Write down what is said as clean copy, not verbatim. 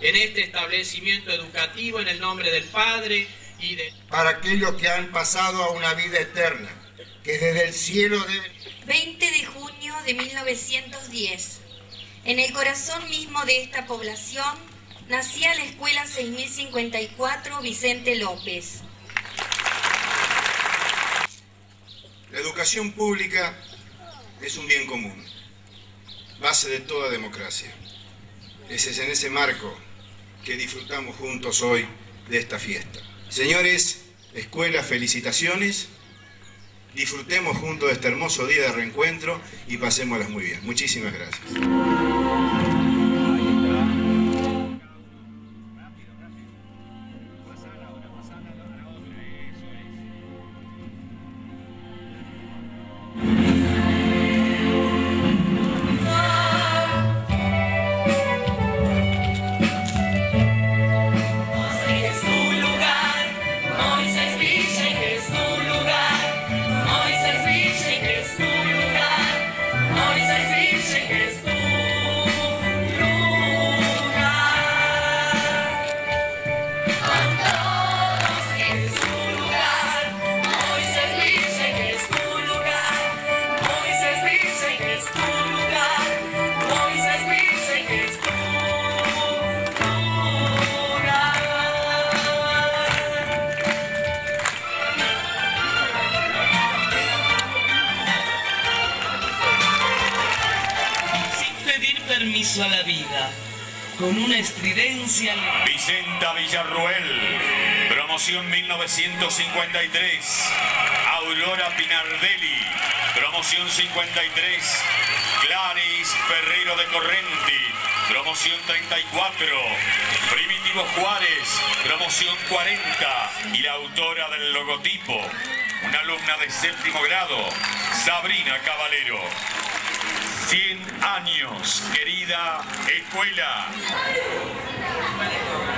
en este establecimiento educativo en el nombre del Padre y de... Para aquellos que han pasado a una vida eterna, que desde el cielo deben... 20 de junio de 1910. En el corazón mismo de esta población nacía la Escuela 6054 Vicente López. La educación pública es un bien común, base de toda democracia. Es en ese marco que disfrutamos juntos hoy de esta fiesta. Señores, escuela, felicitaciones. Disfrutemos juntos de este hermoso día de reencuentro y pasémoslas muy bien. Muchísimas gracias. Permiso a la vida, con una estridencia... Vicenta Villarruel, promoción 1953. Aurora Pinardelli, promoción 53. Claris Ferrero de Correnti, promoción 34. Primitivo Juárez, promoción 40. Y la autora del logotipo, una alumna de 7º grado, Sabrina Caballero. 100 años, querida escuela.